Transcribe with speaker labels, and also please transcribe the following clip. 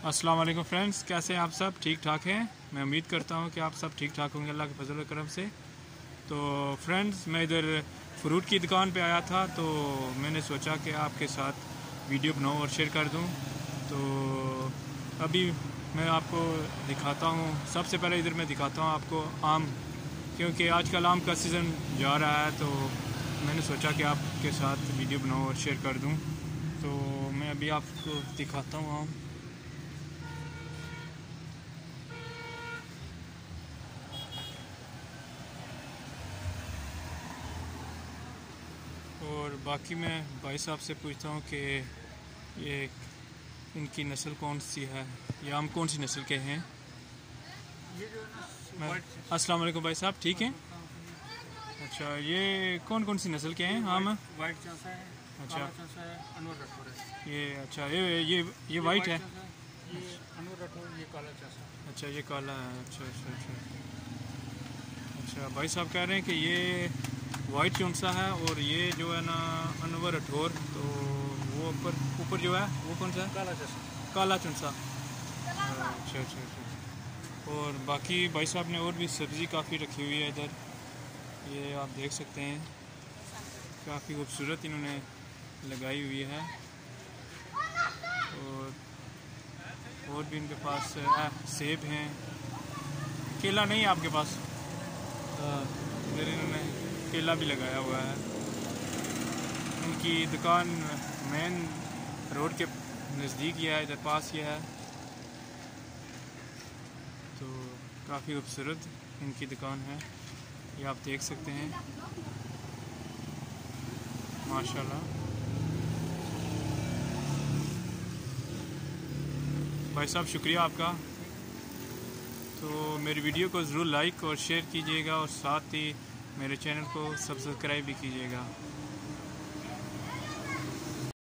Speaker 1: अस्सलाम वालेकुम फ्रेंड्स, कैसे हैं आप सब? ठीक ठाक हैं। मैं उम्मीद करता हूं कि आप सब ठीक ठाक होंगे अल्लाह के फजल करम से। तो फ्रेंड्स, मैं इधर फ्रूट की दुकान पे आया था, तो मैंने सोचा कि आपके साथ वीडियो बनाऊं और शेयर कर दूं। तो अभी मैं आपको दिखाता हूं। सबसे पहले इधर मैं दिखाता हूं आपको आम, क्योंकि आजकल आम का सीज़न जा रहा है, तो मैंने सोचा कि आपके साथ वीडियो बनाऊं और शेयर कर दूं। तो मैं अभी आपको दिखाता हूं आम। और बाकी मैं भाई साहब से पूछता हूँ कि ये इनकी नस्ल कौन सी है, ये आम कौन सी नस्ल के हैं। अस्सलाम वालेकुम भाई साहब, ठीक हैं? अच्छा, ये कौन कौन सी नस्ल के हैं आम?
Speaker 2: वाइट चांसा है,
Speaker 1: अच्छा,
Speaker 2: काला चांसा है, अनवर रठौर है।
Speaker 1: ये अच्छा, ये वाइट है।
Speaker 2: ये अनवर रठौर, ये काला चांसा।
Speaker 1: अच्छा, ये काला है। अच्छा अच्छा अच्छा अच्छा, भाई साहब कह रहे हैं कि ये वाइट चौंसा है और ये जो है ना अनवर रठौर, तो वो ऊपर ऊपर जो है वो कौन सा है?
Speaker 2: काला चांसा।
Speaker 1: काला चौंसा। अच्छा अच्छा अच्छा। और बाकी भाई साहब ने और भी सब्ज़ी काफ़ी रखी हुई है इधर, ये आप देख सकते हैं, काफ़ी खूबसूरत इन्होंने लगाई हुई है। और भी इनके पास सेब हैं। केला नहीं है आपके पास? इधर इन्होंने केला भी लगाया हुआ है। उनकी दुकान मेन रोड के नज़दीक ही है, इधर पास ही है। तो काफ़ी खूबसूरत इनकी दुकान है, ये आप देख सकते हैं माशाल्लाह। भाई साहब शुक्रिया आपका। तो मेरी वीडियो को ज़रूर लाइक और शेयर कीजिएगा, और साथ ही मेरे चैनल को सब्सक्राइब भी कीजिएगा।